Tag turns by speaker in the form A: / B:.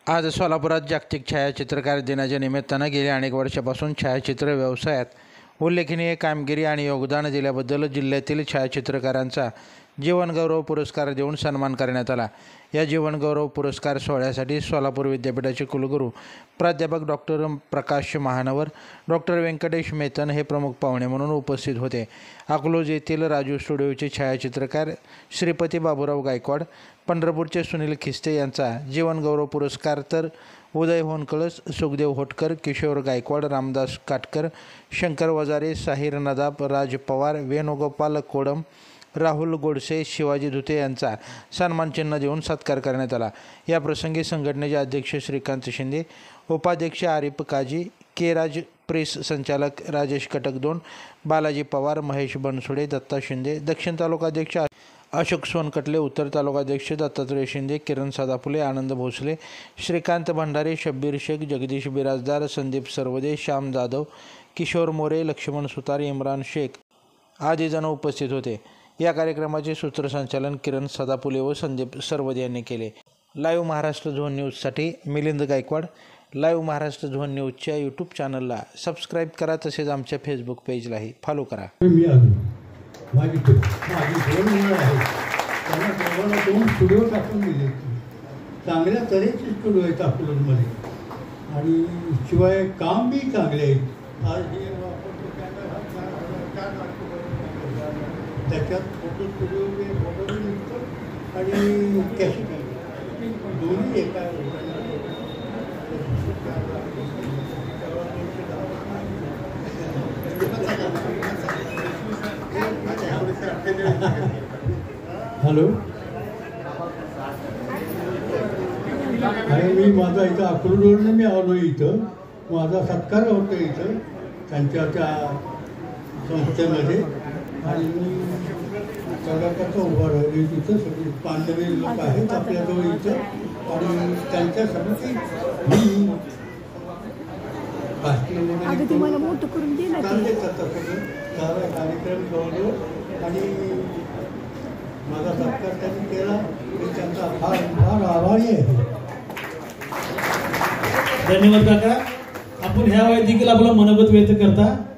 A: आज सोलापुरात जागतिक छायाचित्रकार दिनाच्या निमित्तानं गेल्या अनेक वर्षापासून छायाचित्र व्यवसायात उल्लेखनीय कामगिरी आणि योगदान दिल्याबद्दल जिल्ह्यातील छायाचित्रकारांचा जीवनगौरव पुरस्कार देऊन सन्मान करण्यात आला। या जीवनगौरव पुरस्कार सोहळ्यासाठी सोलापूर विद्यापीठाचे कुलगुरू प्राध्यापक डॉक्टर प्रकाश महानवर, डॉक्टर व्यंकटेश मेतन हे प्रमुख पाहुणे म्हणून उपस्थित होते। अकलूज येथील राजू स्टुडिओचे छायाचित्रकार श्रीपती बाबूराव गायकवाड, पंढरपूरचे सुनील खिस्ते यांचा जीवनगौरव पुरस्कार, तर उदय होनकळस, सुखदेव होटकर, किशोर गायकवाड, रामदास काटकर, शंकर वजारे, साहिर नदाब, राज पवार, वेणुगोपाल कोडम, राहुल गोडसे, शिवाजी धुते यांचा सन्मानचिन्ह देऊन सत्कार करण्यात आला। या प्रसंगी संघटनेचे अध्यक्ष श्रीकांत शिंदे, उपाध्यक्ष आरिफ काजी, के राज, प्रेस संचालक राजेश कटक2, बालाजी पवार, महेश बनसोडे, दत्ता शिंदे, दक्षिण तालुकाध्यक्ष अशोक सोनकटले, उत्तर तालुकाध्यक्ष दत्तात्रय शिंदे, किरण सदाफुले, आनंद भोसले, श्रीकांत भंडारे, शब्बीर शेख, जगदीश बिराजदार, संदीप सरवदे, श्याम जाधव, किशोर मोरे, लक्ष्मण सुतार, इम्रान शेख आदी जण उपस्थित होते। या कार्यक्रमाचे सूत्रसंचालन किरण सदाफुले व संदीप सरवदे यांनी केले। लाईव्ह महाराष्ट्र झोन न्यूजसाठी मिलिंद गायकवाड। लाईव्ह महाराष्ट्र झोन न्यूजच्या यूट्यूब चॅनलला सबस्क्राईब करा, तसेच आमच्या फेसबुक पेजलाही फॉलो करा।
B: माझी दोन मुलं आहेत, त्यांना दोघांना 2 स्टुडिओ टाकून दिले, चांगल्या तऱ्हेचे स्टुडिओ आहेत अकलूजमध्ये, आणि शिवाय काम बी चांगले आहे। आज हे त्याच्यात फोटो स्टुडिओ फोटो निघतो आणि कॅसेट दोन्ही एका हॅलो, आणि मी माझा इथं अकलूजवरून मी आलो, इथं माझा सत्कार होतो इथं त्यांच्या त्या संस्थेमध्ये, आणि मी सगळ्याचा उभा राहिलो तिथं। सगळे पांढरे लोक आहेत आपल्याजवळ इथं, आणि त्यांच्यासाठी मी चांगले करतात सगळं सारा कार्यक्रम ठेवलो, आणि माझा सत्कार त्यांनी केला, मी त्यांचा फार फार आभारी आहे।
C: धन्यवाद काका, आपण ह्या वयात देखील आपला मनोगत व्यक्त करता।